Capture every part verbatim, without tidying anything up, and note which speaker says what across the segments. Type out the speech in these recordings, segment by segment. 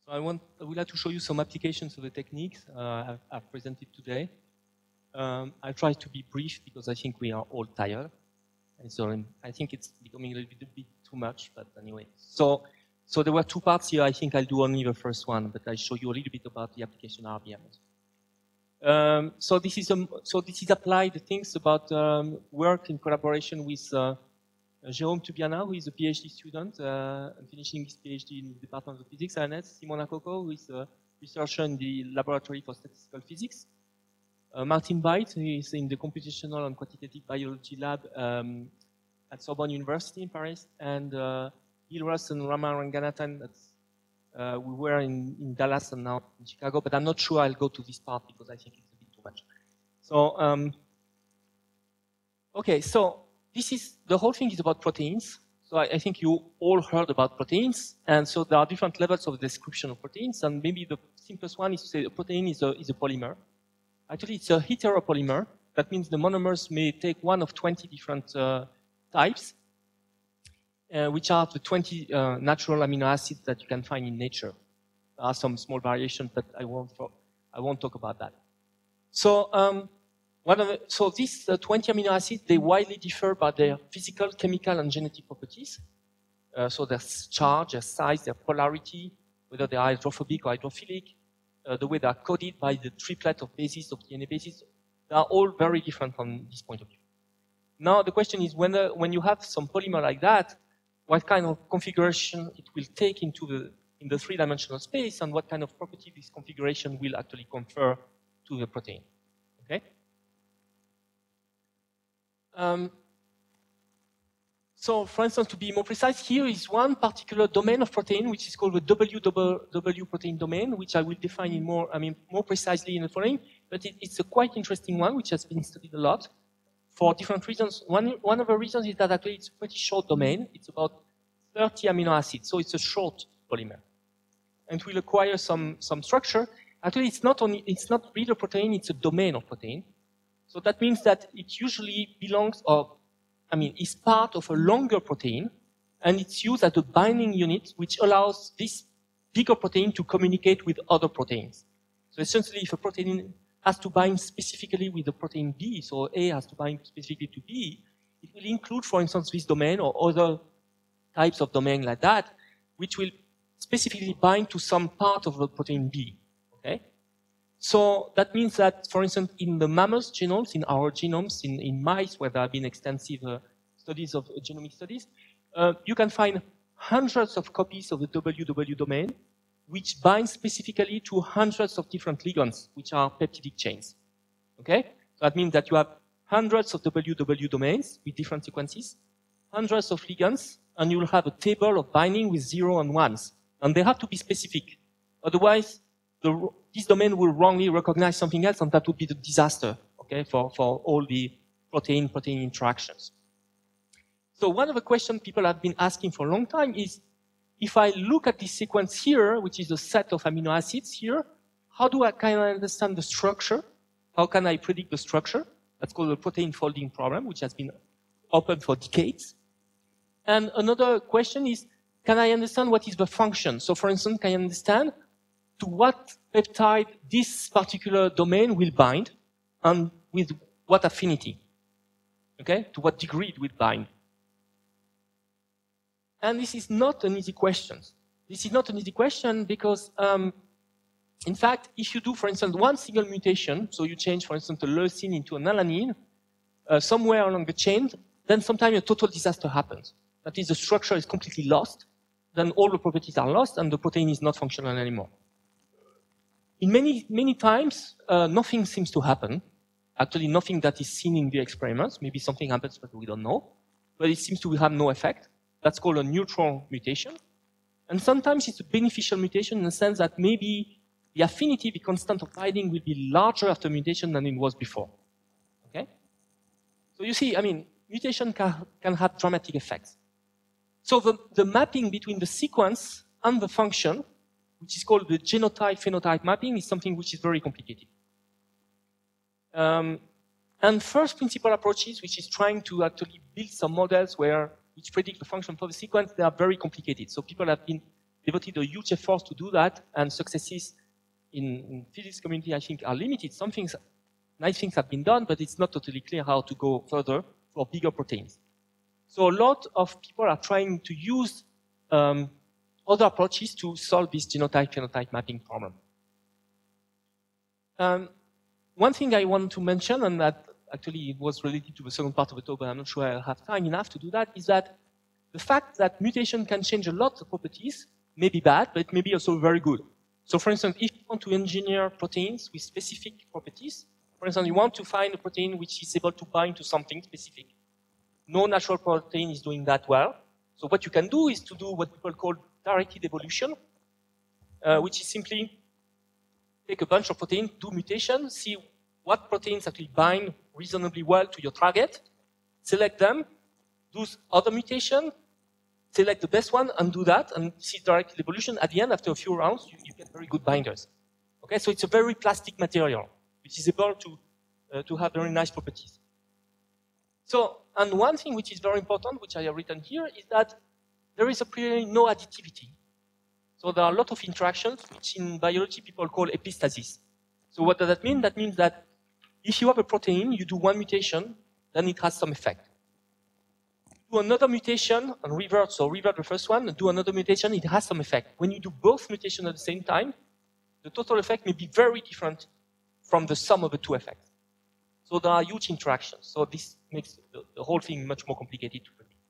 Speaker 1: So I, want, I would like to show you some applications of the techniques uh, I've, I've presented today. Um, I'll try to be brief because I think we are all tired. And so um, I think it's becoming a little bit, a bit too much, but anyway. So, so there were two parts here. I think I'll do only the first one, but I'll show you a little bit about the application R B M. Um, so this is um, so this is applied things about um, work in collaboration with uh, Jérôme Tubiana, who is a PhD student uh, and finishing his PhD in the Department of Physics, and Simona Coco, who is a researcher in the Laboratory for Statistical Physics. Uh, Martin Byte, who is in the Computational and Quantitative Biology Lab um, at Sorbonne University in Paris, and uh, Gil Russ and Rama Ranganathan. That's, uh, we were in, in Dallas and now in Chicago, but I'm not sure I'll go to this part because I think it's a bit too much. So, um, okay, so this is, the whole thing is about proteins. So I, I think you all heard about proteins, and so there are different levels of description of proteins, and maybe the simplest one is to say a protein is a, is a polymer. Actually, it's a heteropolymer. That means the monomers may take one of twenty different uh, types, uh, which are the twenty uh, natural amino acids that you can find in nature. There are some small variations, but I won't, I won't talk about that. So, um, one of the, so these uh, twenty amino acids, they widely differ by their physical, chemical, and genetic properties. Uh, so their charge, their size, their polarity, whether they are hydrophobic or hydrophilic, Uh, the way they are coded by the triplet of bases, of D N A bases, they are all very different from this point of view. Now the question is whether, when you have some polymer like that, what kind of configuration it will take into the, in the three-dimensional space, and what kind of property this configuration will actually confer to the protein. Okay? Um, So, for instance, to be more precise, here is one particular domain of protein, which is called the W W protein domain, which I will define in more, I mean, more precisely in the following. But it, it's a quite interesting one, which has been studied a lot for different reasons. One, one of the reasons is that actually it's a pretty short domain. It's about thirty amino acids, so it's a short polymer, and it will acquire some some structure. Actually, it's not only it's not really a protein; it's a domain of protein. So that means that it usually belongs or I mean, is part of a longer protein, and it's used as a binding unit, which allows this bigger protein to communicate with other proteins. So essentially, if a protein has to bind specifically with the protein B, so A has to bind specifically to B, it will include, for instance, this domain or other types of domain like that, which will specifically bind to some part of the protein B, okay? So that means that, for instance, in the mammals genomes, in our genomes, in, in mice, where there have been extensive uh, studies of uh, genomic studies, uh, you can find hundreds of copies of the W W domain, which bind specifically to hundreds of different ligands, which are peptidic chains. Okay? So that means that you have hundreds of W W domains with different sequences, hundreds of ligands, and you will have a table of binding with zero and ones. And they have to be specific. Otherwise, The, this domain will wrongly recognize something else, and that would be the disaster, okay, for, for all the protein-protein interactions. So one of the questions people have been asking for a long time is, if I look at this sequence here, which is a set of amino acids here, how do I kind of understand the structure? How can I predict the structure? That's called the protein folding problem, which has been open for decades. And another question is, can I understand what is the function? So for instance, can I understand to what peptide this particular domain will bind, and with what affinity, okay? To what degree it will bind. And this is not an easy question. This is not an easy question because, um, in fact, if you do, for instance, one single mutation, so you change, for instance, a leucine into an alanine, uh, somewhere along the chain, then sometimes a total disaster happens. That is, the structure is completely lost, then all the properties are lost, and the protein is not functional anymore. In many, many times, uh, nothing seems to happen. Actually, nothing that is seen in the experiments. Maybe something happens, but we don't know. But it seems to have no effect. That's called a neutral mutation. And sometimes it's a beneficial mutation in the sense that maybe the affinity, the constant of binding, will be larger after mutation than it was before. Okay? So you see, I mean, mutation can, can have dramatic effects. So the, the mapping between the sequence and the function, which is called the genotype-phenotype mapping, is something which is very complicated. Um, and first principle approaches, which is trying to actually build some models where which predict the function for the sequence, they are very complicated. So people have been devoted a huge effort to do that, and successes in, in physics community, I think, are limited. Some things, nice things have been done, but it's not totally clear how to go further for bigger proteins. So a lot of people are trying to use um, other approaches to solve this genotype-phenotype mapping problem. Um, one thing I want to mention, and that actually was related to the second part of the talk, but I'm not sure I'll have time enough to do that, is that the fact that mutation can change a lot of properties may be bad, but it may be also very good. So for instance, if you want to engineer proteins with specific properties, for instance, you want to find a protein which is able to bind to something specific. No natural protein is doing that well. So what you can do is to do what people call directed evolution, uh, which is simply take a bunch of proteins, do mutation, see what proteins actually bind reasonably well to your target, select them, do other mutation, select the best one, and do that, and see directed evolution. At the end, after a few rounds, you, you get very good binders. Okay, so it's a very plastic material, which is able to, uh, to have very nice properties. So, and one thing which is very important, which I have written here, is that there is a pretty no additivity. So there are a lot of interactions, which in biology people call epistasis. So what does that mean? That means that if you have a protein, you do one mutation, then it has some effect. Do another mutation and revert, so revert the first one, and do another mutation, it has some effect. When you do both mutations at the same time, the total effect may be very different from the sum of the two effects. So there are huge interactions. So this makes the, the whole thing much more complicated to predict.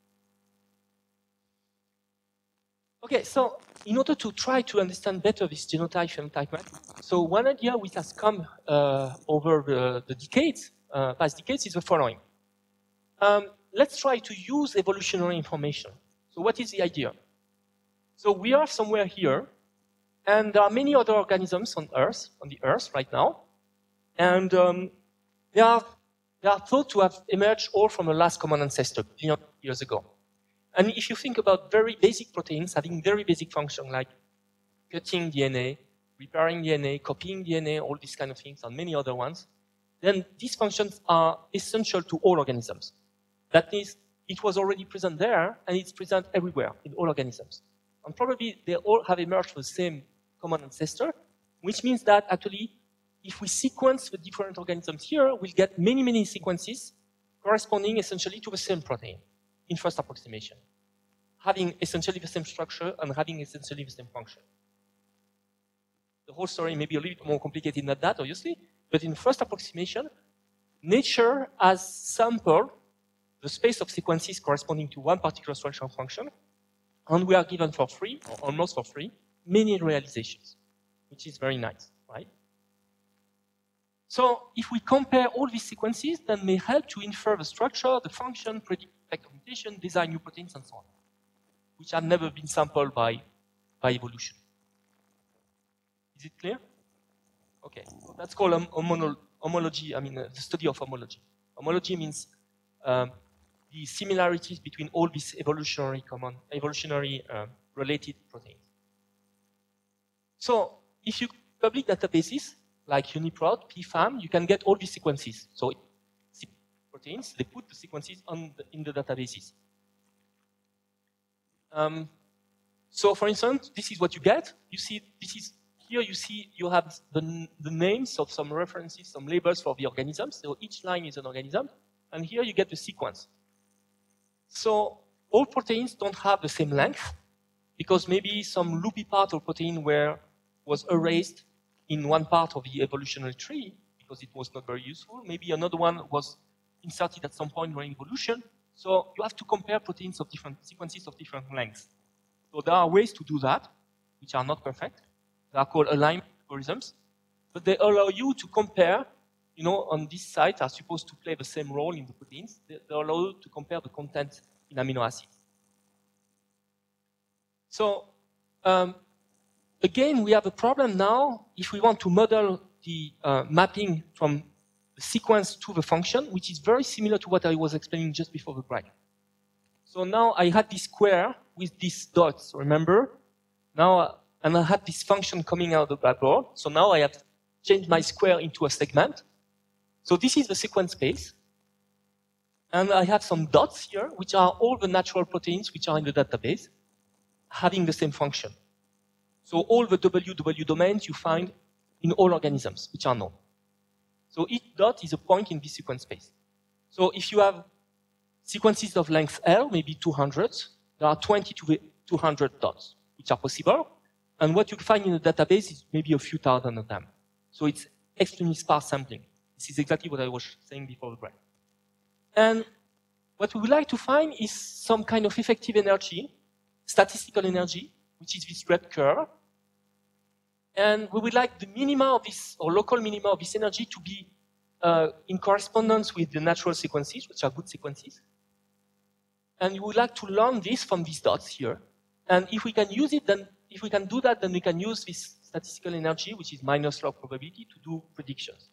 Speaker 1: Okay, so in order to try to understand better this genotype-phenotype map, so one idea which has come uh, over the, the decades, uh, past decades, is the following. Um, let's try to use evolutionary information. So what is the idea? So we are somewhere here, and there are many other organisms on Earth, on the Earth right now, and um, they are, they are thought to have emerged all from the last common ancestor, billion years ago. And if you think about very basic proteins having very basic function like cutting D N A, repairing D N A, copying D N A, all these kind of things, and many other ones, then these functions are essential to all organisms. That means it was already present there, and it's present everywhere in all organisms. And probably they all have emerged from the same common ancestor, which means that actually, if we sequence the different organisms here, we'll get many, many sequences corresponding essentially to the same protein in first approximation, having essentially the same structure and having essentially the same function. The whole story may be a little bit more complicated than that, obviously, but in first approximation, nature has sampled the space of sequences corresponding to one particular structure and function, and we are given for free, or almost for free, many realizations, which is very nice, right? So if we compare all these sequences, then may help to infer the structure, the function, predict effect of mutation, design new proteins, and so on, which have never been sampled by, by evolution. Is it clear? Okay, so that's called um, homolo homology, I mean, uh, the study of homology. Homology means um, the similarities between all these evolutionary common, evolutionary uh, related proteins. So if you public databases like UniProt, P FAM, you can get all these sequences. So proteins, they put the sequences on the, in the databases. Um, so for instance, this is what you get. You see, this is here you see you have the, the names of some references, some labels for the organisms. So each line is an organism. And here you get the sequence. So all proteins don't have the same length because maybe some loopy part of protein where was erased in one part of the evolutionary tree because it was not very useful. Maybe another one was inserted at some point during evolution. So you have to compare proteins of different sequences of different lengths. So there are ways to do that, which are not perfect. They are called alignment algorithms, but they allow you to compare, you know, on this site are supposed to play the same role in the proteins. They, they allow you to compare the content in amino acids. So um, again, we have a problem now if we want to model the uh, mapping from the sequence to the function, which is very similar to what I was explaining just before the break. So now I had this square with these dots, remember? Now, uh, and I had this function coming out of the blackboard. So now I have changed my square into a segment. So this is the sequence space. And I have some dots here, which are all the natural proteins which are in the database, having the same function. So all the W W domains you find in all organisms, which are known. So each dot is a point in this sequence space. So if you have sequences of length L, maybe two hundred, there are twenty to two hundred dots, which are possible. And what you find in the database is maybe a few thousand of them. So it's extremely sparse sampling. This is exactly what I was saying before the break. And what we would like to find is some kind of effective energy, statistical energy, which is this red curve. And we would like the minima of this, or local minima of this energy to be uh, in correspondence with the natural sequences, which are good sequences. And we would like to learn this from these dots here. And if we can use it, then if we can do that, then we can use this statistical energy, which is minus log probability, to do predictions.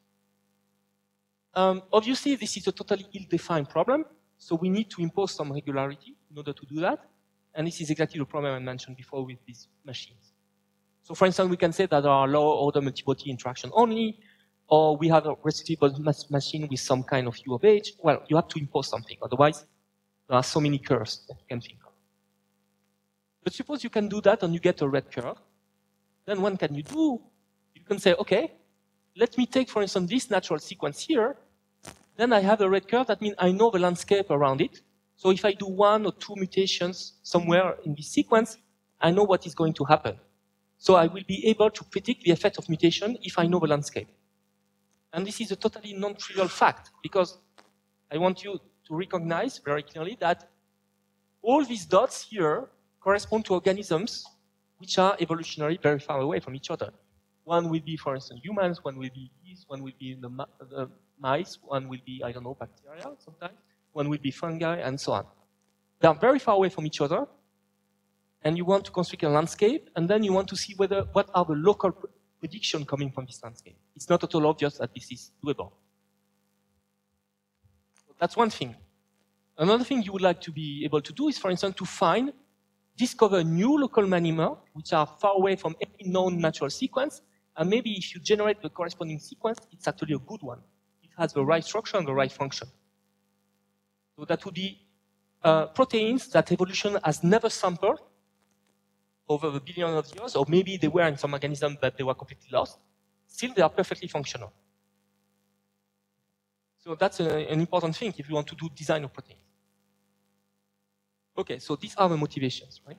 Speaker 1: Um, obviously, this is a totally ill-defined problem, so we need to impose some regularity in order to do that. And this is exactly the problem I mentioned before with these machines. So for instance, we can say that there are lower-order multibody interaction only, or we have a restricted machine with some kind of U of H. Well, you have to impose something, otherwise there are so many curves that you can think of. But suppose you can do that and you get a red curve. Then what can you do? You can say, okay, let me take, for instance, this natural sequence here. Then I have a red curve. That means I know the landscape around it. So if I do one or two mutations somewhere in this sequence, I know what is going to happen. So I will be able to predict the effect of mutation if I know the landscape. And this is a totally non-trivial fact, because I want you to recognize very clearly that all these dots here correspond to organisms which are evolutionarily very far away from each other. One will be, for instance, humans, one will be bees, one will be the, the mice, one will be, I don't know, bacteria sometimes, one will be fungi, and so on. They are very far away from each other, and you want to construct a landscape, and then you want to see whether what are the local predictions coming from this landscape. It's not at all obvious that this is doable. That's one thing. Another thing you would like to be able to do is, for instance, to find, discover new local minima, which are far away from any known natural sequence, and maybe if you generate the corresponding sequence, it's actually a good one. It has the right structure and the right function. So that would be uh, proteins that evolution has never sampled over a billion of years, or maybe they were in some organism but they were completely lost. Still, they are perfectly functional. So that's a, an important thing if you want to do design of proteins. Okay, so these are the motivations, right?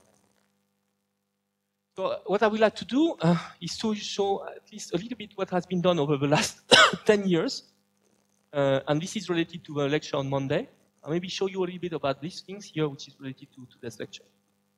Speaker 1: So what I would like to do uh, is to show at least a little bit what has been done over the last ten years. Uh, and this is related to the lecture on Monday. I'll maybe show you a little bit about these things here, which is related to, to this lecture.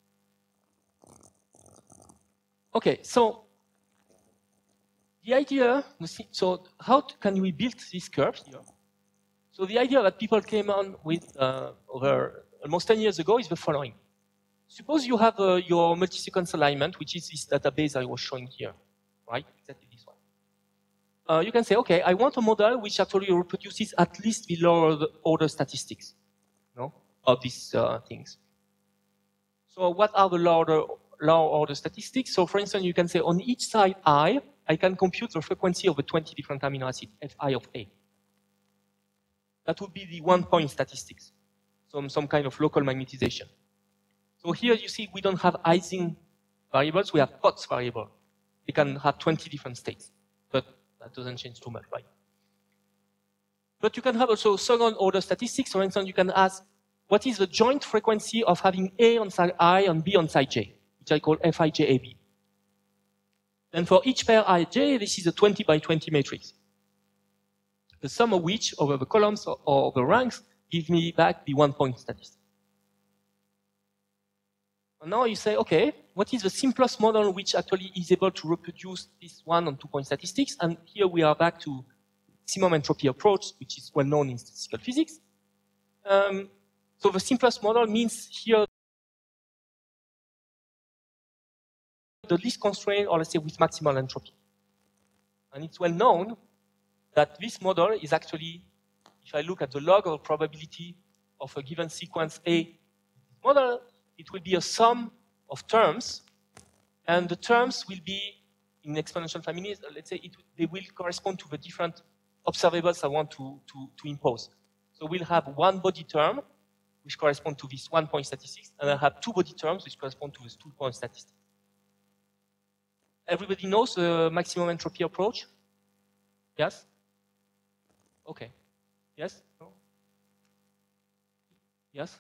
Speaker 1: Okay, so the idea, so how can we build this curve here? So the idea that people came on with uh, over almost ten years ago is the following. Suppose you have uh, your multi-sequence alignment, which is this database I was showing here, right? Exactly this one. Uh, you can say, okay, I want a model which actually reproduces at least the lower order statistics, you know, of these uh, things. So what are the lower, lower order statistics? So for instance, you can say on each side I, I can compute the frequency of the twenty different amino acids, Fi of A. That would be the one point statistics, some, some kind of local magnetization. So here you see we don't have Ising variables, we have Potts variable. They can have twenty different states, but that doesn't change too much, right? But you can have also second order statistics. For instance, you can ask, what is the joint frequency of having A on side I and B on side J, which I call Fij-A B. Then for each pair Ij, this is a twenty by twenty matrix. The sum of which over the columns or, or the ranks give me back the one point statistic. And now you say, okay, what is the simplest model which actually is able to reproduce this one and two point statistics? And here we are back to maximum entropy approach, which is well known in statistical physics. Um, so the simplest model means here the least constraint, or let's say with maximal entropy. And it's well known that this model is actually, if I look at the log of probability of a given sequence A model, it will be a sum of terms, and the terms will be in exponential families. Let's say it, they will correspond to the different observables I want to, to, to impose. So we'll have one body term, which correspond to this one point statistics, and I have two body terms, which correspond to this two point statistics. everybody knows the maximum entropy approach? Yes? Okay. Yes? No? Yes?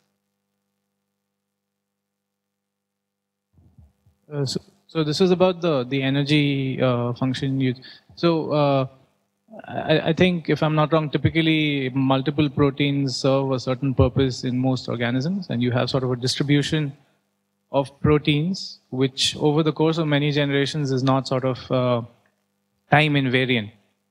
Speaker 2: Uh, so, so this was about the, the energy uh, function used. So uh, I, I think, if I'm not wrong, typically multiple proteins serve a certain purpose in most organisms, and you have sort of a distribution of proteins, which over the course of many generations is not sort of uh, time invariant.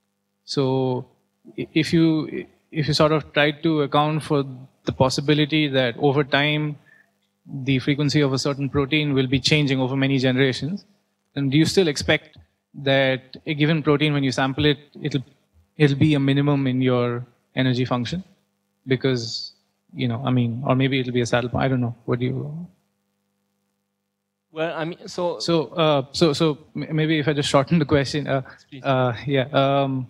Speaker 2: So if you if you sort of try to account for the possibility that over time the frequency of a certain protein will be changing over many generations, then do you still expect that a given protein, when you sample it, it'll it'll be a minimum in your energy function? Because, you know, I mean, or maybe it'll be a saddle point. I don't know. What do you?
Speaker 1: Well, I mean, so
Speaker 2: so uh, so so maybe if I just shorten the question, uh, uh, yeah. Um,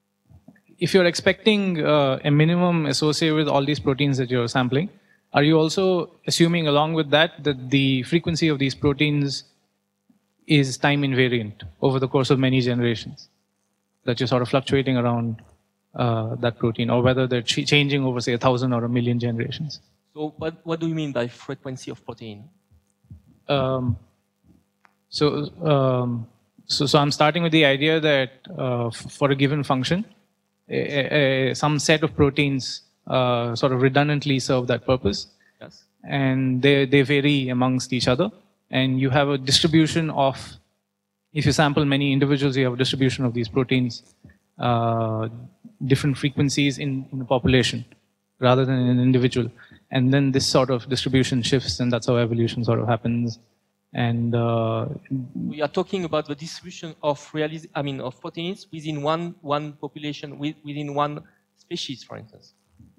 Speaker 2: if you're expecting uh, a minimum associated with all these proteins that you're sampling, are you also assuming along with that that the frequency of these proteins is time invariant over the course of many generations? That you're sort of fluctuating around uh, that protein, or whether they're ch changing over, say, a thousand or a million generations?
Speaker 1: So what, what do you mean by frequency of protein?
Speaker 2: Um, so, um, so, so I'm starting with the idea that uh, for a given function, a, a, some set of proteins uh, sort of redundantly serve that purpose.
Speaker 1: Yes.
Speaker 2: And they, they vary amongst each other. And you have a distribution of, if you sample many individuals, you have a distribution of these proteins, uh, different frequencies in, in the population, rather than in an individual. And then this sort of distribution shifts, and that's how evolution sort of happens. And uh,
Speaker 1: we are talking about the distribution of realis I mean, of proteins within one one population, within one species, for instance.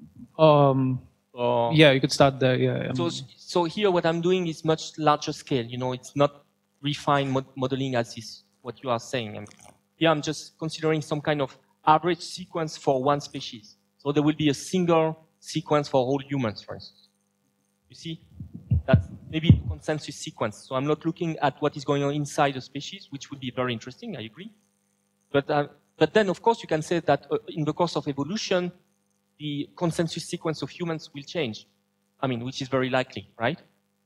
Speaker 2: Um,
Speaker 1: or,
Speaker 2: yeah, you could start there. Yeah.
Speaker 1: So, so here, what I'm doing is much larger scale. You know, it's not refined mod modeling as is what you are saying. I mean, here, I'm just considering some kind of average sequence for one species. So there will be a single sequence for all humans, for instance. You see? That's maybe the consensus sequence. So I'm not looking at what is going on inside a species, which would be very interesting, I agree. But, uh, but then, of course, you can say that uh, in the course of evolution, the consensus sequence of humans will change. I mean, which is very likely, right?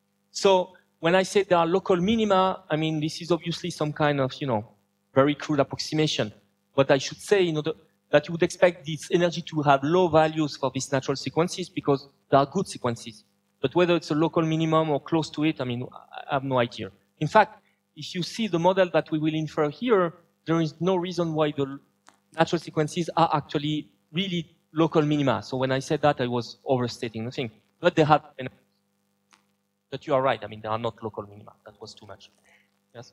Speaker 1: So when I say there are local minima, I mean, this is obviously some kind of, you know, very crude approximation. But I should say, you know, the, that you would expect this energy to have low values for these natural sequences because they are good sequences. But whether it's a local minimum or close to it, I mean, I have no idea. In fact, if you see the model that we will infer here, there is no reason why the natural sequences are actually really local minima. So when I said that, I was overstating the thing. But they have, but you are right. I mean, they are not local minima. That was too much. Yes?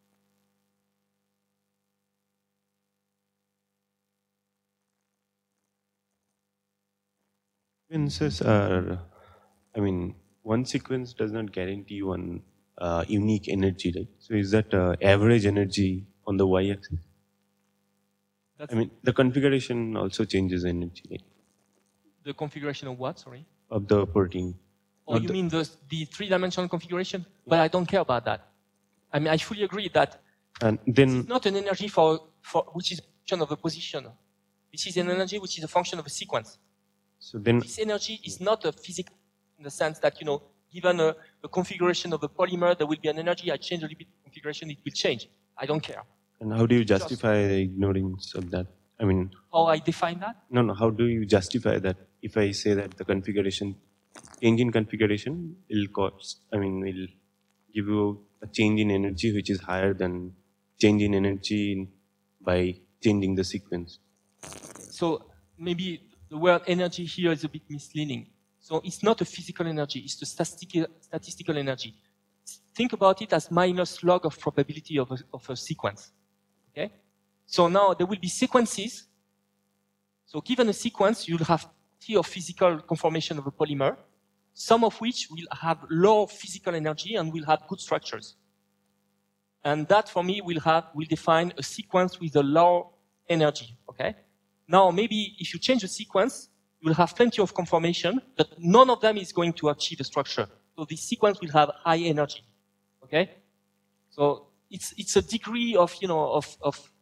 Speaker 3: Sequences are, I mean, one sequence does not guarantee one uh, unique energy, right? So is that uh, average energy on the y-axis? I mean, the configuration also changes energy, right?
Speaker 1: The configuration of what, sorry?
Speaker 3: Of the protein.
Speaker 1: Oh, you the mean the, the three-dimensional configuration? But I don't care about that. I mean, I fully agree that
Speaker 3: and then
Speaker 1: it's not an energy for, for which is a function of a position. This is an energy which is a function of a sequence.
Speaker 3: So then
Speaker 1: this energy is not a physical in the sense that, you know, given a, a configuration of a polymer, there will be an energy. I change a little bit the configuration, it will change. I don't care.
Speaker 3: And how do you justify the ignorance of that? I mean,
Speaker 1: how I define that?
Speaker 3: No, no. How do you justify that? If I say that the configuration, change in configuration will cause, I mean, will give you a change in energy which is higher than change in energy in, by changing the sequence.
Speaker 1: So maybe the word energy here is a bit misleading. So it's not a physical energy, it's the statistical, statistical energy. Think about it as minus log of probability of a, of a sequence. Okay? So now there will be sequences. So given a sequence, you'll have T of physical conformation of a polymer, some of which will have low physical energy and will have good structures. And that, for me, will have will define a sequence with a low energy. Okay? Now, maybe if you change the sequence, you'll have plenty of conformation, but none of them is going to achieve a structure. So this sequence will have high energy. Okay? So it's it's a degree of you know of of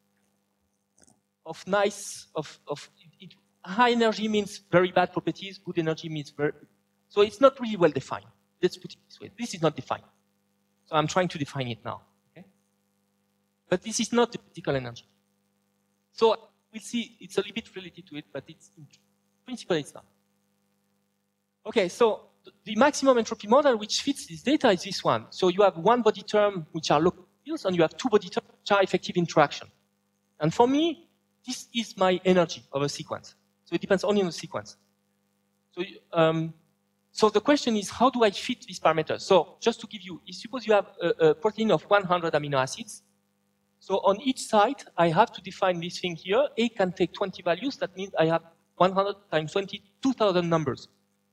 Speaker 1: of nice of of it, it, high energy means very bad properties. Good energy means very. So it's not really well defined. Let's put it this way. This is not defined. So I'm trying to define it now. Okay? But this is not the critical energy. So we'll see. It's a little bit related to it, but it's in principle it's not. Okay, so the maximum entropy model which fits this data is this one. So you have one body term which are local fields, and you have two body terms which are effective interaction. And for me, this is my energy of a sequence. So it depends only on the sequence. So, um, so the question is, how do I fit these parameters? So just to give you, suppose you have a, a protein of one hundred amino acids. So on each side, I have to define this thing here. A can take twenty values. That means I have one hundred times twenty, two thousand numbers.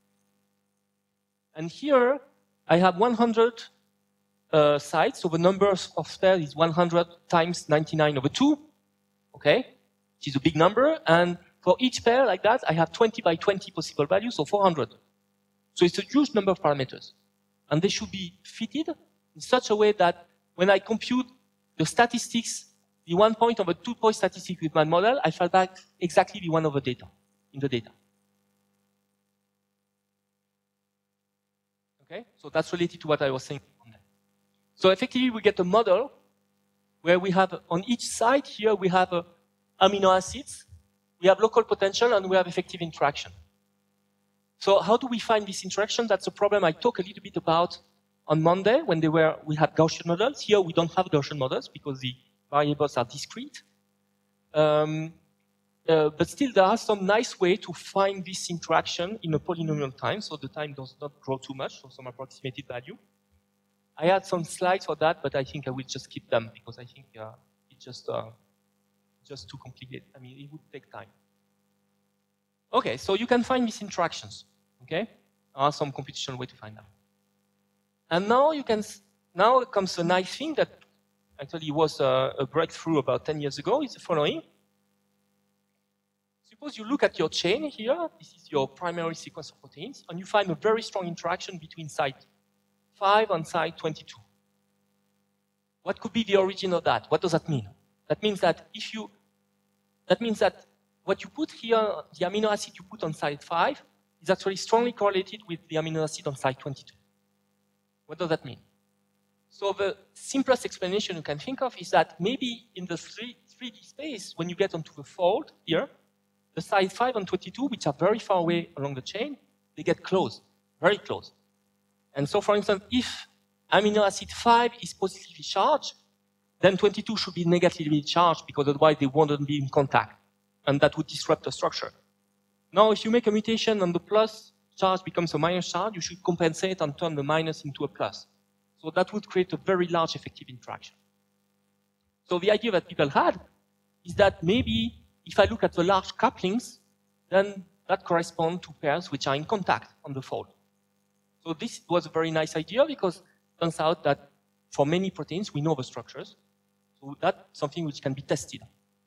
Speaker 1: And here, I have one hundred uh, sides, so the number of pairs is one hundred times ninety-nine over two, okay, which is a big number. And for each pair like that, I have twenty by twenty possible values, so four hundred. So it's a huge number of parameters. And they should be fitted in such a way that when I compute the statistics, the one point of a two-point statistic with my model, I fall back exactly the one over data, in the data. Okay, so that's related to what I was saying. So effectively, we get a model where we have, on each side here, we have uh, amino acids, we have local potential, and we have effective interaction. So how do we find this interaction? That's a problem I talked a little bit about on Monday when they were, we had Gaussian models. Here, we don't have Gaussian models because the variables are discrete. Um, Uh, but still, there are some nice way to find this interaction in a polynomial time, so the time does not grow too much, so some approximated value. I had some slides for that, but I think I will just keep them because I think uh, it's just uh, just too complicated. I mean, it would take time. Okay, so you can find these interactions. Okay, there are some computational way to find them. And now you can. Now comes a nice thing that actually was a, a breakthrough about ten years ago. Is the following. Suppose you look at your chain here, this is your primary sequence of proteins, and you find a very strong interaction between site five and site twenty-two. What could be the origin of that? What does that mean? That means that if you, that means that what you put here, the amino acid you put on site five, is actually strongly correlated with the amino acid on site twenty-two. What does that mean? So the simplest explanation you can think of is that maybe in the three D space, when you get onto the fold here, the site five and twenty-two, which are very far away along the chain, they get close, very close. And so, for instance, if amino acid five is positively charged, then twenty-two should be negatively charged because otherwise they wouldn't be in contact, and that would disrupt the structure. Now, if you make a mutation and the plus charge becomes a minus charge, you should compensate and turn the minus into a plus. So that would create a very large effective interaction. So the idea that people had is that maybe if I look at the large couplings, then that corresponds to pairs which are in contact on the fold. So this was a very nice idea because it turns out that for many proteins, we know the structures. So that's something which can be tested.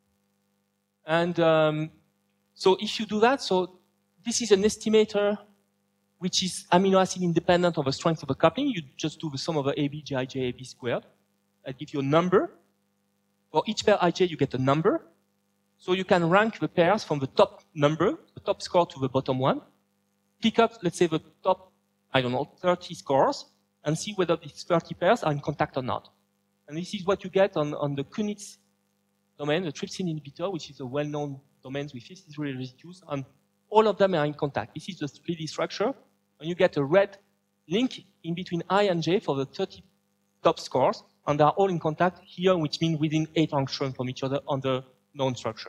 Speaker 1: And um, so if you do that, so this is an estimator which is amino acid independent of the strength of the coupling. You just do the sum of the A B, J I J, A B squared. I give you a number. For each pair I J, you get a number. So you can rank the pairs from the top number, the top score to the bottom one. Pick up, let's say, the top, I don't know, thirty scores, and see whether these thirty pairs are in contact or not. And this is what you get on, on the Kunitz domain, the trypsin inhibitor, which is a well-known domain with fifty-three residues, and all of them are in contact. This is the three D structure, and you get a red link in between I and J for the thirty top scores, and they are all in contact here, which means within eight angstroms from each other on the known structure.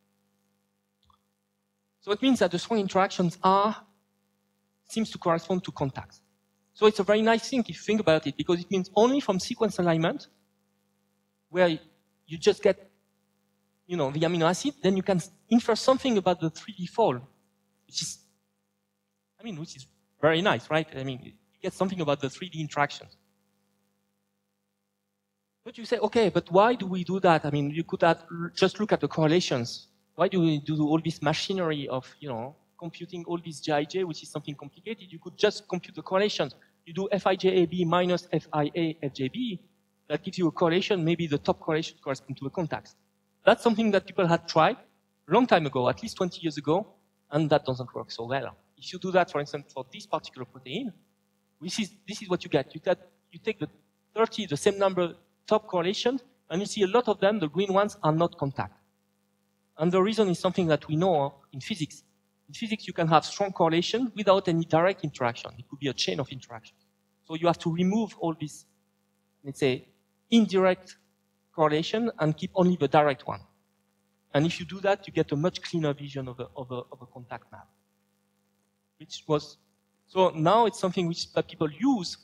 Speaker 1: So it means that the strong interactions are, seems to correspond to contacts. So it's a very nice thing if you think about it, because it means only from sequence alignment, where you just get, you know, the amino acid, then you can infer something about the three D fold, which is, I mean, which is very nice, right? I mean, you get something about the three D interactions. But you say, okay, but why do we do that? I mean, you could have just look at the correlations. Why do we do all this machinery of, you know, computing all this J I J, which is something complicated? You could just compute the correlations. You do F I J A B minus F I A F J B, that gives you a correlation, maybe the top correlation corresponds to a contact. That's something that people had tried a long time ago, at least twenty years ago, and that doesn't work so well. If you do that, for instance, for this particular protein, this is, this is what you get. You, get. you take the thirty, the same number, top correlation, and you see a lot of them, the green ones, are not contact. And the reason is something that we know in physics. In physics, you can have strong correlation without any direct interaction. It could be a chain of interactions. So you have to remove all this, let's say, indirect correlation and keep only the direct one. And if you do that, you get a much cleaner vision of a, of a, of a contact map. Which was, so now it's something which that people use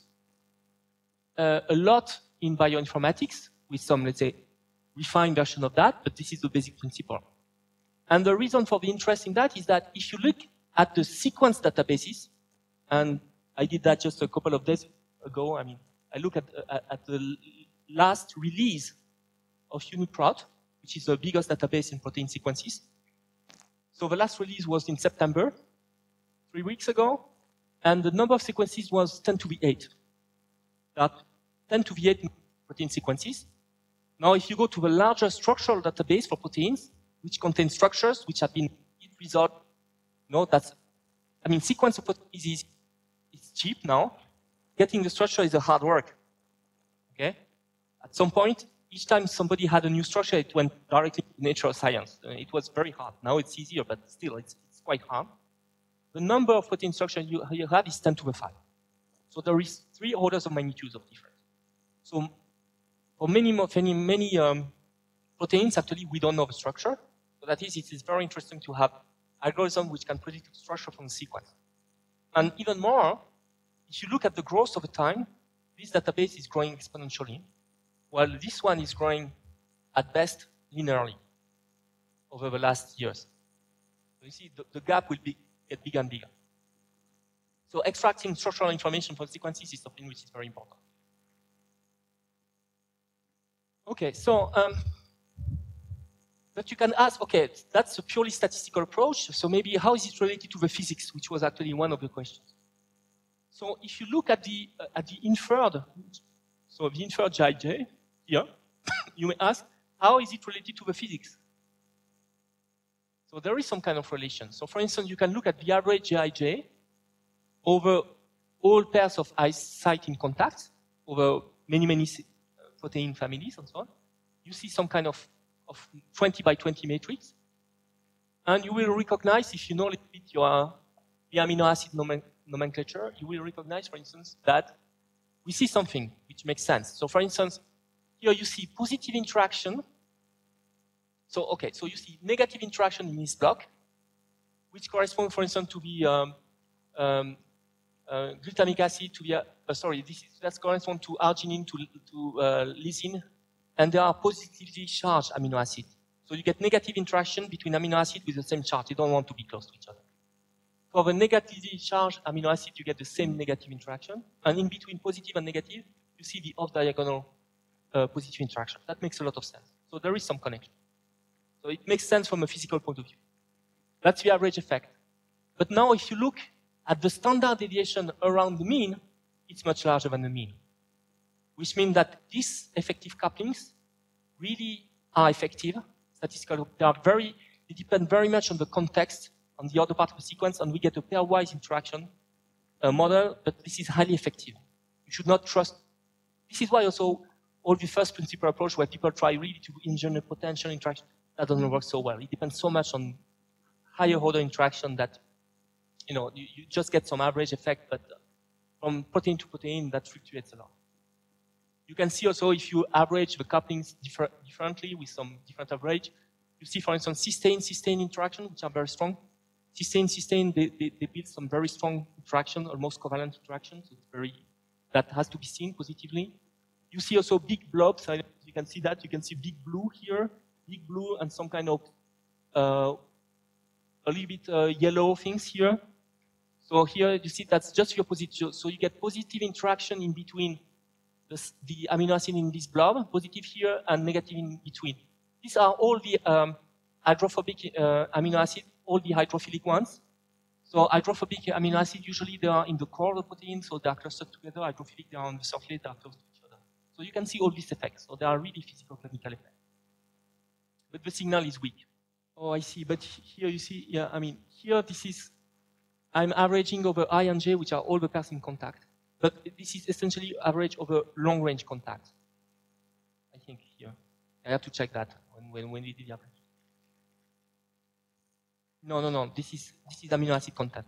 Speaker 1: uh, a lot in bioinformatics with some, let's say, refined version of that, but this is the basic principle. And the reason for the interest in that is that if you look at the sequence databases, and I did that just a couple of days ago, I mean, I look at, uh, at the last release of UniProt, which is the biggest database in protein sequences. So the last release was in September, three weeks ago, and the number of sequences was ten to the eight. That ten to the eight protein sequences. Now, if you go to the larger structural database for proteins, which contains structures which have been resolved, no, that's, I mean, sequence of proteins is easy. It's cheap now. Getting the structure is a hard work. Okay? At some point, each time somebody had a new structure, it went directly to natural science. Uh, it was very hard. Now it's easier, but still, it's, it's quite hard. The number of protein structures you, you have is ten to the five. So there is three orders of magnitude of difference. So for many, many, many um, proteins, actually, we don't know the structure. So that is, it is very interesting to have algorithms which can predict the structure from the sequence. And even more, if you look at the growth over time, this database is growing exponentially, while this one is growing, at best, linearly over the last years. So you see, the, the gap will be, get bigger and bigger. So extracting structural information from sequences is something which is very important. Okay, so, um, but you can ask, okay, that's a purely statistical approach, so maybe how is it related to the physics, which was actually one of the questions. So if you look at the, uh, at the inferred, so the inferred G I J here, you may ask, how is it related to the physics? So there is some kind of relation. So for instance, you can look at the average G I J over all pairs of site in contact, over many, many protein families and so on. You see some kind of, of twenty by twenty matrix. And you will recognize, if you know a little bit your the amino acid nomen nomenclature, you will recognize, for instance, that we see something which makes sense. So for instance, here you see positive interaction. So, okay, so you see negative interaction in this block, which corresponds, for instance, to the um, um, uh, glutamic acid, to the, uh, sorry, this is, that corresponds to arginine, to, to uh, lysine, and they are positively charged amino acid. So you get negative interaction between amino acid with the same charge. You don't want to be close to each other. For the negatively charged amino acid, you get the same negative interaction. And in between positive and negative, you see the off-diagonal uh, positive interaction. That makes a lot of sense. So there is some connection. So it makes sense from a physical point of view. That's the average effect. But now if you look at the standard deviation around the mean, it's much larger than the mean. Which means that these effective couplings really are effective. Statistical, they are very, they depend very much on the context, on the other part of the sequence, and we get a pairwise interaction uh, model, but this is highly effective. You should not trust. This is why also all the first principle approach where people try really to engineer potential interaction, that doesn't work so well. It depends so much on higher order interaction that, you know, you, you just get some average effect, but from protein to protein, that fluctuates a lot. You can see also if you average the couplings differ differently with some different average, you see, for instance, cysteine-cysteine interaction, which are very strong. Cysteine-cysteine, they, they, they build some very strong interaction, almost covalent interactions. So it's very, that has to be seen positively. You see also big blobs. You can see that. You can see big blue here, big blue, and some kind of uh, a little bit uh, yellow things here. So here you see that's just your positive. So you get positive interaction in between the, the amino acid in this blob, positive here, and negative in between. These are all the um, hydrophobic uh, amino acid, all the hydrophilic ones. So hydrophobic amino acid, usually they are in the core of the protein, so they are clustered together. Hydrophilic, they are on the surface, they are close to each other. So you can see all these effects. So they are really physical-chemical effects. But the signal is weak. Oh, I see. But here you see, yeah, I mean, here this is, I'm averaging over I and J, which are all the pairs in contact. But this is essentially average over long-range contact. I think here. I have to check that when, when, when we did the average. No, no, no. This is, this is amino acid content.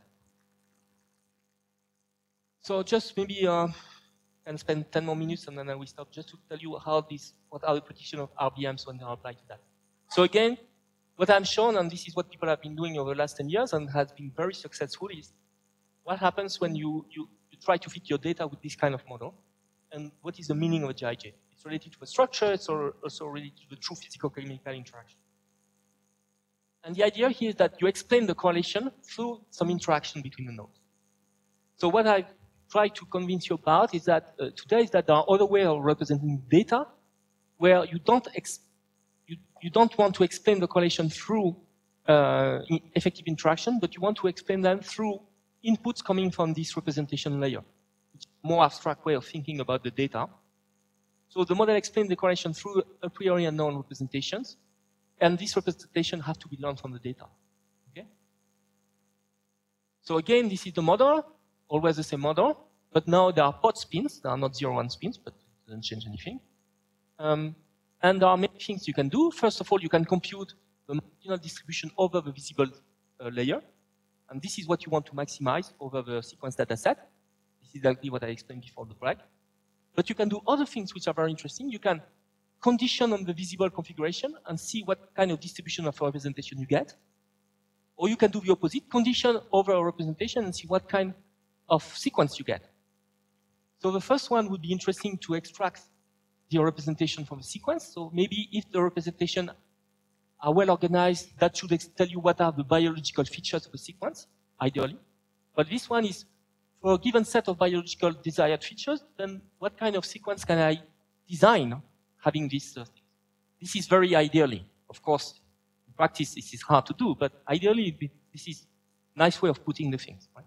Speaker 1: So just maybe uh, can spend ten more minutes and then I will stop just to tell you how this, what are the prediction of R B Ms when they are applied to that. So again, what I'm shown, and this is what people have been doing over the last ten years and has been very successful, is what happens when you, you, you try to fit your data with this kind of model, and what is the meaning of a G I J? It's related to the structure, it's also related to the true physical-chemical interaction. And the idea here is that you explain the correlation through some interaction between the nodes. So what I try to convince you about is that uh, today is that there are other ways of representing data where you don't ex you, you don't want to explain the correlation through uh, effective interaction, but you want to explain them through inputs coming from this representation layer. It's a more abstract way of thinking about the data. So the model explains the correlation through a priori unknown representations, and this representation have to be learned from the data. Okay? So again, this is the model, always the same model, but now there are pod spins. There are not zero one spins, but it doesn't change anything. Um, and there are many things you can do. First of all, you can compute the marginal distribution over the visible uh, layer. And this is what you want to maximize over the sequence data set. This is exactly what I explained before the break. But you can do other things which are very interesting. You can condition on the visible configuration and see what kind of distribution of representation you get. Or you can do the opposite, condition over a representation and see what kind of sequence you get. So the first one would be interesting to extract the representation from the sequence. So maybe if the representation are well organized, that should tell you what are the biological features of the sequence, ideally. But this one is for a given set of biological desired features, then what kind of sequence can I design having this? Uh, this is very ideally. Of course, in practice, this is hard to do, but ideally, this is a nice way of putting the things. Right?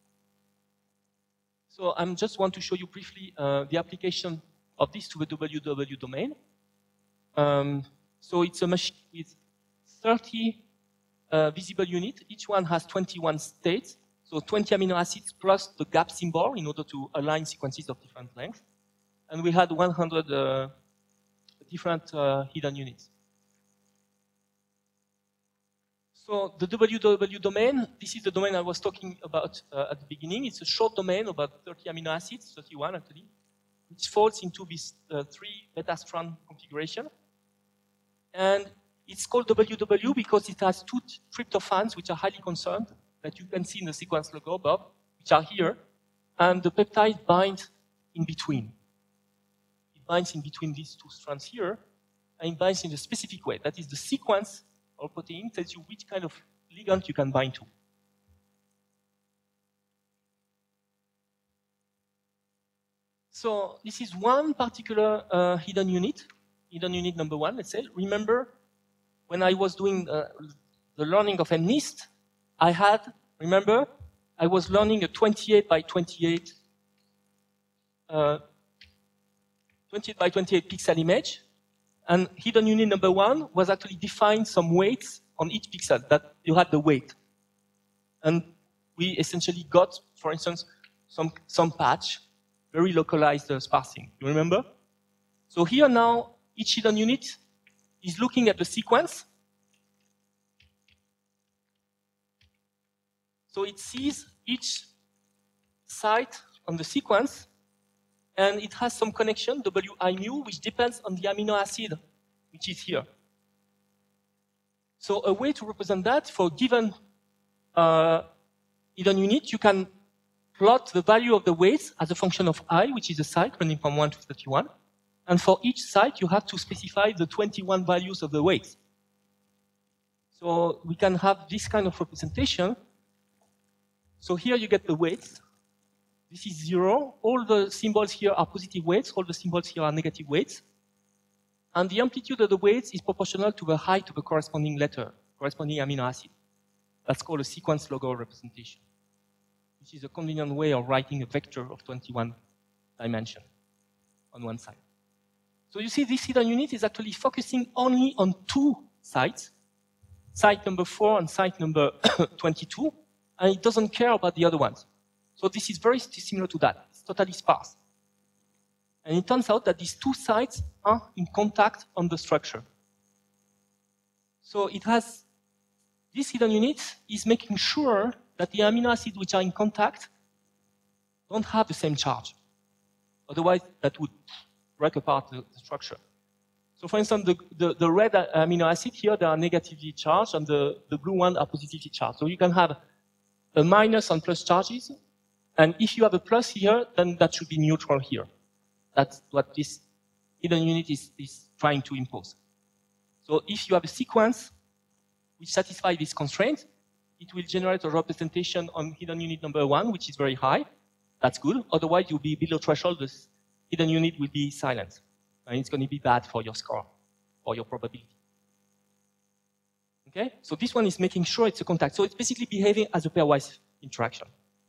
Speaker 1: So I just want to show you briefly uh, the application of this to the W W domain. Um, so it's a machine with thirty uh, visible units. Each one has twenty-one states. So twenty amino acids plus the gap symbol in order to align sequences of different lengths. And we had one hundred uh, different uh, hidden units. So the W W domain, this is the domain I was talking about uh, at the beginning. It's a short domain, about thirty amino acids, thirty-one actually, which falls into this uh, three beta strand configuration. And it's called W W because it has two tryptophans which are highly concerned, that you can see in the sequence logo above, which are here. And the peptide binds in between. It binds in between these two strands here, and it binds in a specific way. That is, the sequence or protein tells you which kind of ligand you can bind to. So this is one particular uh, hidden unit, hidden unit number one, let's say. Remember, when I was doing uh, the learning of MNIST, I had, remember, I was learning a twenty-eight by twenty-eight, uh, twenty-eight by twenty-eight pixel image. And hidden unit number one was actually define some weights on each pixel, that you had the weight. And we essentially got, for instance, some, some patch, very localized uh, sparsing. You remember? So here now, each hidden unit is looking at the sequence. So it sees each site on the sequence, and it has some connection, W I mu, which depends on the amino acid, which is here. So a way to represent that, for a given uh, hidden unit, you can plot the value of the weights as a function of I, which is a site running from one to thirty-one. And for each site, you have to specify the twenty-one values of the weights. So we can have this kind of representation. So here you get the weights. This is zero. All the symbols here are positive weights. All the symbols here are negative weights. And the amplitude of the weights is proportional to the height of the corresponding letter, corresponding amino acid. That's called a sequence logo representation, which is a convenient way of writing a vector of twenty-one dimension on one side. So you see this hidden unit is actually focusing only on two sites, site number four and site number twenty-two, and it doesn't care about the other ones. So this is very similar to that. It's totally sparse. And it turns out that these two sites are in contact on the structure. So it has, this hidden unit is making sure that the amino acids which are in contact don't have the same charge. Otherwise, that would break apart the, the structure. So for instance, the, the, the red amino acid here, they are negatively charged, and the, the blue ones are positively charged. So you can have a minus and plus charges, and if you have a plus here, then that should be neutral here. That's what this hidden unit is, is trying to impose. So if you have a sequence which satisfies this constraint, it will generate a representation on hidden unit number one, which is very high. That's good. Otherwise, you'll be below threshold. This hidden unit will be silent. And it's going to be bad for your score or your probability. Okay? So this one is making sure it's a contact. So it's basically behaving as a pairwise interaction.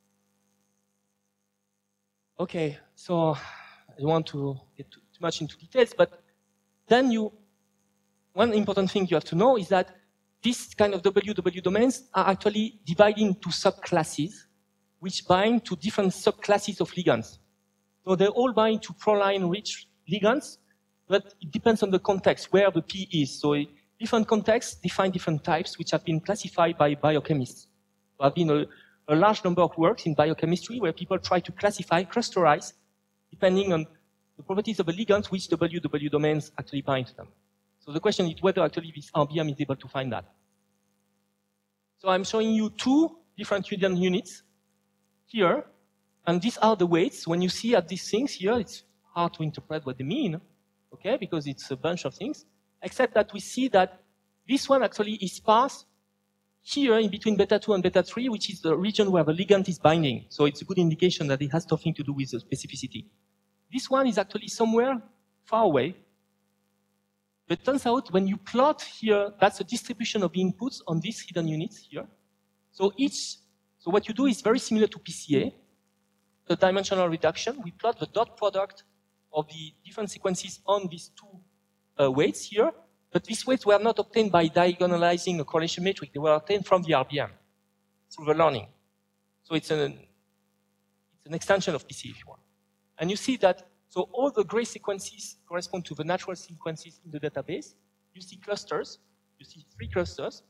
Speaker 1: Okay, so I don't want to get too, too much into details, but then you, one important thing you have to know is that these kind of W W domains are actually divided into subclasses, which bind to different subclasses of ligands. So they all bind to proline-rich ligands, but it depends on the context, where the P is. So different contexts define different types, which have been classified by biochemists. There have been a, a large number of works in biochemistry where people try to classify, clusterize, depending on the properties of the ligands, which W W domains actually bind to them. So the question is whether actually this R B M is able to find that. So I'm showing you two different hidden units here, and these are the weights. When you see at these things here, it's hard to interpret what they mean, okay, because it's a bunch of things, except that we see that this one actually is sparse here in between beta two and beta three, which is the region where the ligand is binding. So it's a good indication that it has something to do with the specificity. This one is actually somewhere far away. But it turns out when you plot here, that's a distribution of the inputs on these hidden units here. So each, so what you do is very similar to P C A, the dimensional reduction. We plot the dot product of the different sequences on these two uh, weights here. But these weights were not obtained by diagonalizing a correlation matrix. They were obtained from the R B M through the learning. So it's an, it's an extension of P C A if you want. And you see that, so all the gray sequences correspond to the natural sequences in the database. You see clusters. You see three clusters.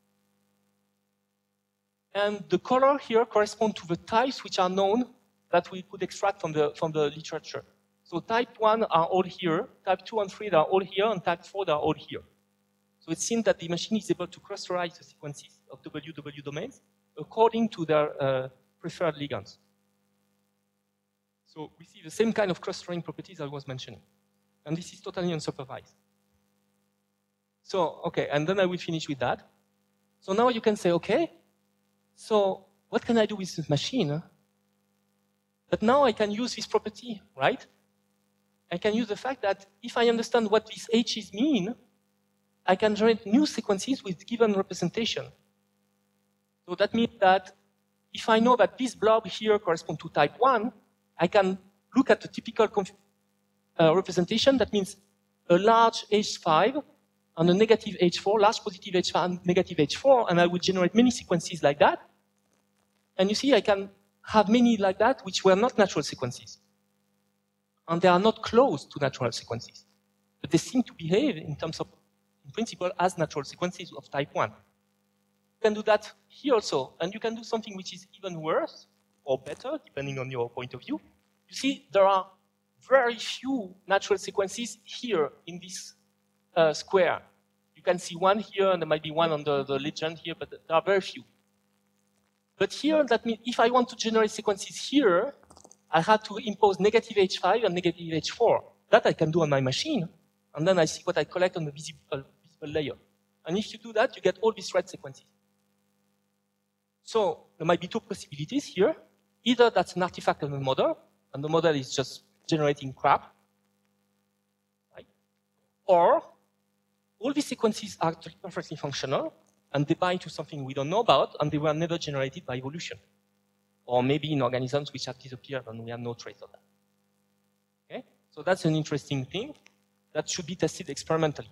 Speaker 1: And the color here corresponds to the types which are known that we could extract from the, from the literature. So type one are all here, type two and three are all here, and type four are all here. So it seems that the machine is able to clusterize the sequences of W W domains according to their uh, preferred ligands. So we see the same kind of clustering properties I was mentioning. And this is totally unsupervised. So, okay, and then I will finish with that. So now you can say, okay, so what can I do with this machine? But now I can use this property, right? I can use the fact that if I understand what these H's mean, I can generate new sequences with given representation. So that means that if I know that this blob here corresponds to type one, I can look at the typical uh, representation. That means a large H five and a negative H four, large positive H five and negative H four, and I will generate many sequences like that. And you see, I can have many like that which were not natural sequences. And they are not close to natural sequences. But they seem to behave in terms of, in principle, as natural sequences of type one. You can do that here also, and you can do something which is even worse or better, depending on your point of view. You see, there are very few natural sequences here in this uh, square. You can see one here, and there might be one on the, the legend here, but there are very few. But here, that means if I want to generate sequences here, I have to impose negative H five and negative H four. That I can do on my machine, and then I see what I collect on the visible, visible layer. And if you do that, you get all these red sequences. So there might be two possibilities here. Either that's an artifact of the model, and the model is just generating crap, right? Or all these sequences are perfectly functional, and they bind to something we don't know about, and they were never generated by evolution. Or maybe in organisms which have disappeared and we have no trace of that. Okay? So that's an interesting thing. that should be tested experimentally.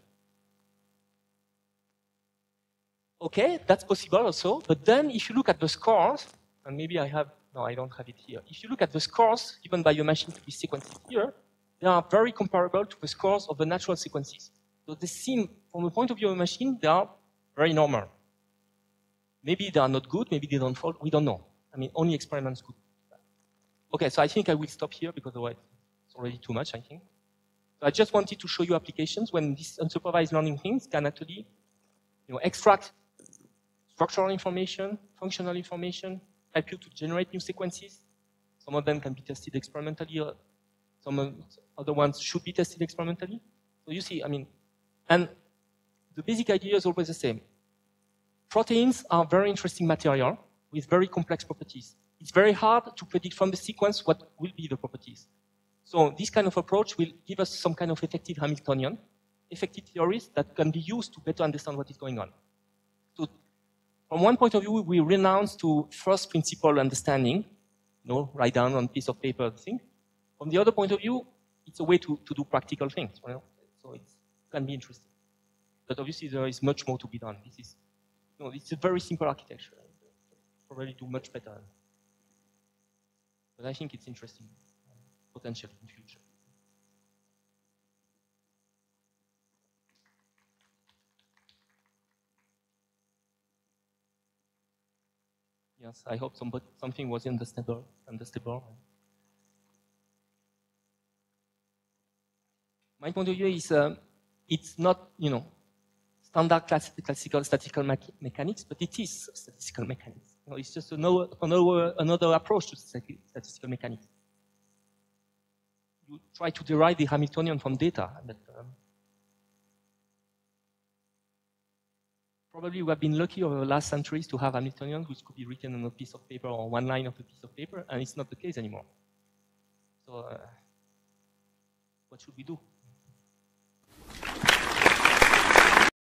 Speaker 1: Okay, that's possible also, but then if you look at the scores, and maybe I have, no, I don't have it here. If you look at the scores given by your machine to be sequences here, they are very comparable to the scores of the natural sequences. So they seem, from the point of view of a machine, they are very normal. Maybe they are not good, maybe they don't fall, we don't know. I mean, only experiments could. Okay, so I think I will stop here because otherwise it's already too much, I think. So I just wanted to show you applications when these unsupervised learning things can actually, you know, extract structural information, functional information, help you to generate new sequences. Some of them can be tested experimentally, or some other ones should be tested experimentally. So you see, I mean, and the basic idea is always the same. Proteins are very interesting material with very complex properties. It's very hard to predict from the sequence what will be the properties. So this kind of approach will give us some kind of effective Hamiltonian, effective theories that can be used to better understand what is going on. So from one point of view, we renounce to first principle understanding, you know, write down on a piece of paper the thing. From the other point of view, it's a way to, to do practical things, you know? So it can be interesting. But obviously there is much more to be done. This is, you know, it's a very simple architecture. Probably do much better. But I think it's interesting, potentially in the future. Yes, I hope somebody, something was understandable. understandable. My point of view is uh, it's not, you know, standard class, classical statistical me mechanics, but it is statistical mechanics. You know, it's just another, another, another approach to statistical mechanics. You try to derive the Hamiltonian from data, but um, probably we have been lucky over the last centuries to have Hamiltonians which could be written on a piece of paper or one line of a piece of paper, and it's not the case anymore. So uh, what should we do?